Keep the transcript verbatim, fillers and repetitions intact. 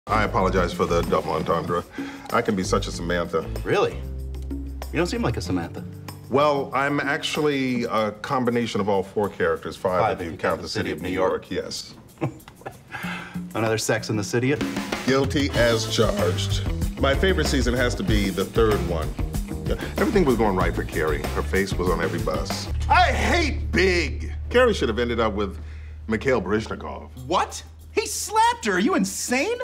I apologize for the double entendre. I can be such a Samantha. Really? You don't seem like a Samantha. Well, I'm actually a combination of all four characters. Five, Five if you count the city of New York, yes. Another Sex in the City? Guilty as charged. My favorite season has to be the third one. Everything was going right for Carrie. Her face was on every bus. I hate Big! Carrie should have ended up with Mikhail Baryshnikov. What? He slapped her. Are you insane?